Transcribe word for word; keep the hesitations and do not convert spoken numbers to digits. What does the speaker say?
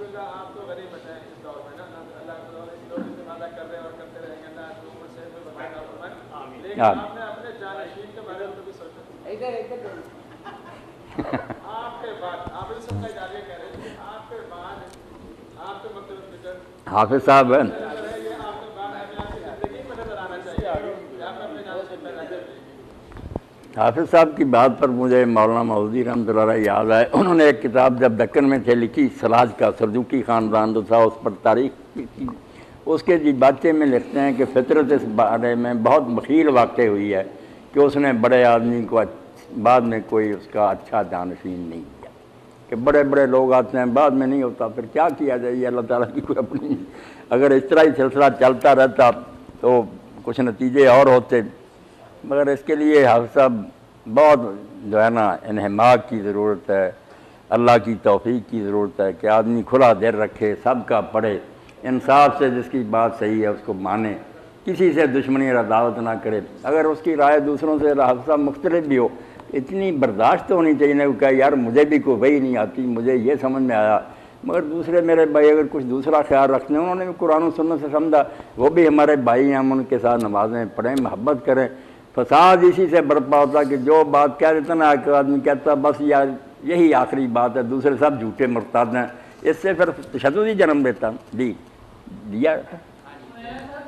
आपने अपने जानशीन के बारे में भी सोचा? इधर इधर आपके बाद आप इस सबका जारी कह रहे थे, आपके बाद आपके मतलब हाफिज साहब ये आपके बाद हमें आपकी जिंदगी में नजर आना चाहिए, आप अपने जानशीन पे नजर दें। हाफिज साहब की बात पर मुझे मौलाना मौदूदी रहमतुल्लाह अलैह याद है। उन्होंने एक किताब जब दक्कन में थे लिखी, सलाज का सरजुकी ख़ानदान जो था, उस पर तारीख की। उसके जी बातें में लिखते हैं कि फितरत इस बारे में बहुत बखील वाक़ हुई है कि उसने बड़े आदमी को बाद में कोई उसका अच्छा जानशीन नहीं किया, कि बड़े बड़े लोग आते हैं बाद में नहीं होता, फिर क्या किया जाए, अल्लाह ताला की कोई अपनी। अगर इस तरह ही सिलसिला चलता रहता तो कुछ नतीजे और होते, मगर इसके लिए हाफ़िज़ साहब बहुत जो है ना इन्हिमाक की ज़रूरत है, अल्लाह की तौफ़ीक़ की ज़रूरत है कि आदमी खुला दिल रखे, सबका पढ़े, इंसाफ से जिसकी बात सही है उसको माने, किसी से दुश्मनी और अदावत ना करे। अगर उसकी राय दूसरों से हाफ़िज़ साहब मुख्तलिफ भी हो, इतनी बर्दाश्त होनी चाहिए ना कि यार मुझे भी कोई वही नहीं आती, मुझे ये समझ में आया, मगर दूसरे मेरे भाई अगर कुछ दूसरा ख्याल रखते हैं, उन्होंने भी कुरान और सुन्नत से समझा, वो भी हमारे भाई हैं, हम उनके साथ नमाज़ें पढ़ें, मोहब्बत करें। फसाद इसी से बर्पा होता कि जो बात कह देता ना एक आदमी कहता बस यार यही आखिरी बात है, दूसरे सब झूठे मुर्ताद हैं, इससे फिर तशद्दुद ही जन्म देता। दी दिया